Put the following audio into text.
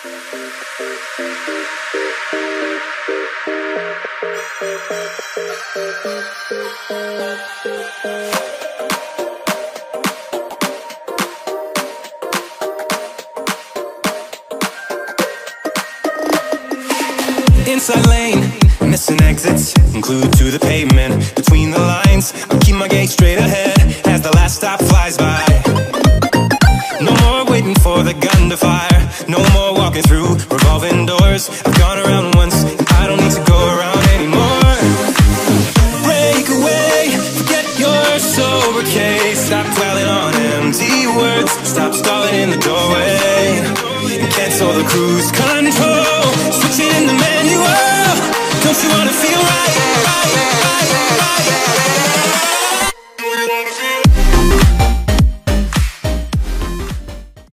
Inside lane, missing exits, glued to the pavement. Between the lines, I'll keep my gaze straight ahead as the last stop flies by. No more waiting for the gun to fire, no more walking through revolving doors. I've gone around once, and I don't need to go around anymore. Break away, forget your sober case. Stop dwelling on empty words, stop stalling in the doorway, and cancel the cruise control. Switching in the manual, don't you wanna feel right?